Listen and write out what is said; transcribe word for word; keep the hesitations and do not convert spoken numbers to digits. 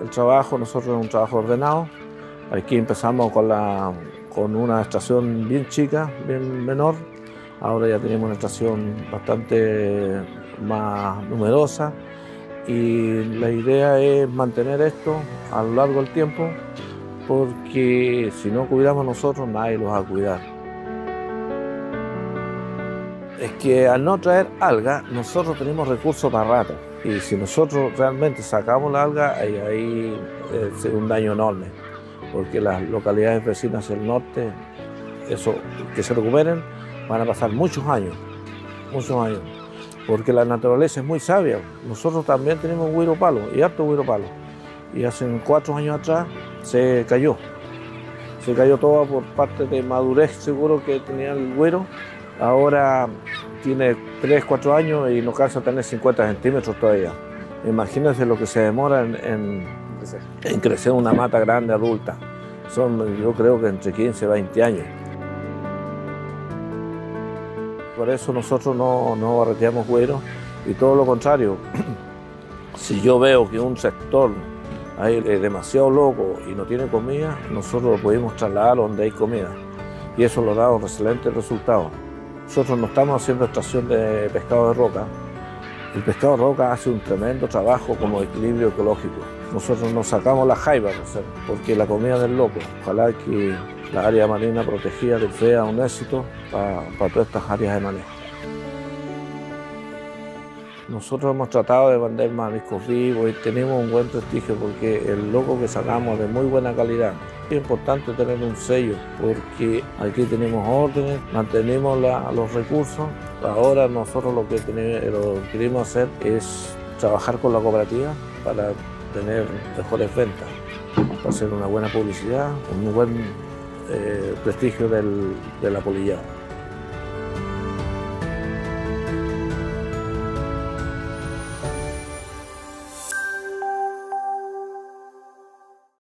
el trabajo, nosotros es un trabajo ordenado. Aquí empezamos con, la, con una estación bien chica, bien menor. Ahora ya tenemos una estación bastante más numerosa y la idea es mantener esto a lo largo del tiempo, porque si no cuidamos nosotros, nadie los va a cuidar. Es que al no traer alga, nosotros tenemos recursos para rato. Y si nosotros realmente sacamos la alga, ahí, ahí es un daño enorme. Porque las localidades vecinas del norte, eso, que se recuperen, van a pasar muchos años, muchos años. Porque la naturaleza es muy sabia. Nosotros también tenemos güiro palo, y harto güiro palo. Y hace cuatro años atrás se cayó. Se cayó todo por parte de madurez, seguro que tenía el güiro. Ahora tiene tres, cuatro años y no alcanza a tener cincuenta centímetros todavía. Imagínense lo que se demora en, en, en crecer una mata grande, adulta. Son, yo creo que entre quince y veinte años. Por eso nosotros no, no barreteamos güiro y todo lo contrario. Si yo veo que un sector hay demasiado loco y no tiene comida, nosotros lo podemos trasladar donde hay comida. Y eso lo da un excelente resultado. Nosotros no estamos haciendo extracción de pescado de roca. El pescado de roca hace un tremendo trabajo como equilibrio ecológico. Nosotros nos sacamos la jaiba, porque la comida del loco. Ojalá que la área marina protegida sea un éxito para, para todas estas áreas de manejo. Nosotros hemos tratado de vender mariscos vivos y tenemos un buen prestigio porque el loco que sacamos es de muy buena calidad. Es importante tener un sello porque aquí tenemos órdenes, mantenemos la, los recursos. Ahora nosotros lo que, tenemos, lo que queremos hacer es trabajar con la cooperativa para tener mejores ventas, para hacer una buena publicidad, un buen eh, prestigio del, del apolillado.